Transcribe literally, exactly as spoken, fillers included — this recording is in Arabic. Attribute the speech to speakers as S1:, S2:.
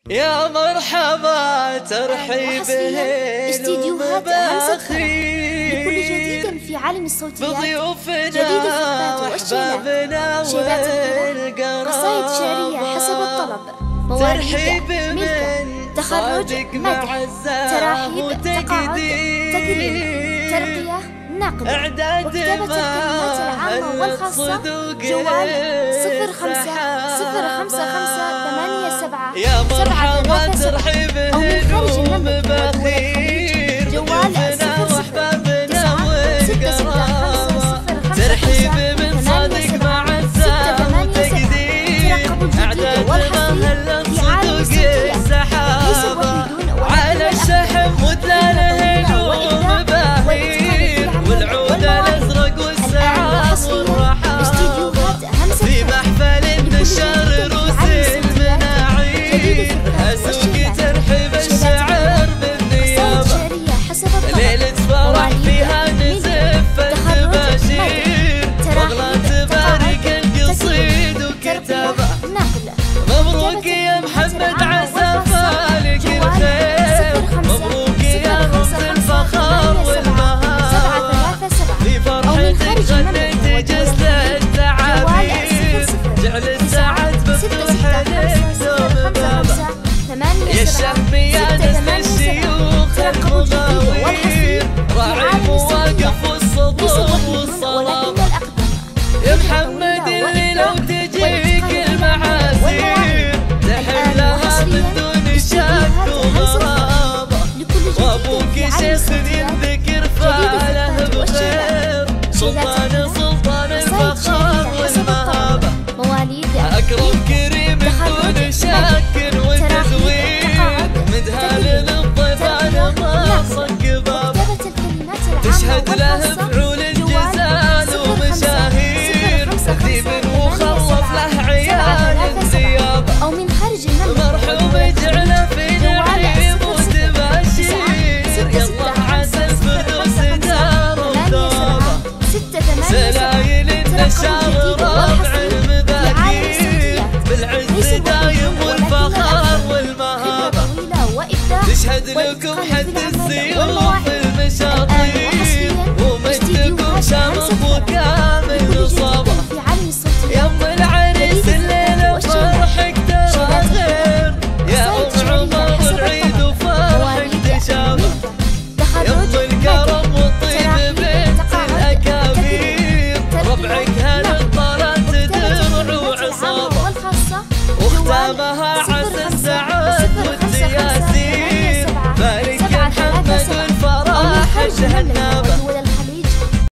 S1: يا مرحبا ترحيبه
S2: استديوهات همسة لكل جديد في عالم الصوتيات،
S1: بضيوفنا
S2: جديد في الذات والشيلات، شيلات الغناء، قصائد شعرية حسب الطلب، مواليد، ملكة، تخرج، مدح، تراحيب، تقاعد، تكريم، ترقية، نقد، وكتابة الكلمات العامة والخاصة. جوال صفر خمسة صفر خمسة خمسة ثمانية سبعة سبعة ثلاثة سبعة، أو من خارج المملكة والخليج. جوال صفر صفر تسعة ستة ستة خمسة صفر خمسة خمسة ثمانية سبعة ستة ثمانية سبعة. ترقبوا الجديد والحصري في عالم الصوتيات، ليس الوحيدون
S1: على الشحم ودلالة هدوم باهير، والعود الازرق والسعاد والرحاب، في محفل النشر روس المناعير، اسوق ترحيب الشعر بالنيابه، ليلة فرح فيها نزف التباشير، واغلى تبارك القصيد وكتابه. مبروك يا محمد عسى فالك الخير، مبروك يا رمز الفخر والمهاب، في فرحتك غنيت جسد التعابير، جعل السعد مفتوح لك دوم بابه، يا الشهم يا نسل الشيوخ المغاوير، راعي المواقف والصبر والصلابه، يا محمد اللي لو تجيك المعازير تحلها من دون شك وغرابه، وابوك شيخ ينذكر فعله بخير، سلطان سلطان الفخر والمهابه، اكرم كريم من دون شك وتزوير، مدهال للضيفان ما صك بابه، تشهد له فعول الجزال ومشاهير، ثيب وخلف له عيال زيابه، مرحوم جعله في نعيم وتباشير، يلا عسى الفردوس دار وثوابه، سلايل النشار رابع المذاكير، بالعز دايم والفخر والمهابه، تشهد لكم حد السيوف المشاطير، ومجدكم شامخ وكامل اصابه، يم العريس الليله فرحك ترى غير، يا ام عمر العيد وفرحك تشابه، يم الكرم والطيب بنت الاكابير، ربعك هالطلات درع وعصابه، وختامها عسى السعاد والتياسير، بارك يا محمد والفرح جهنم.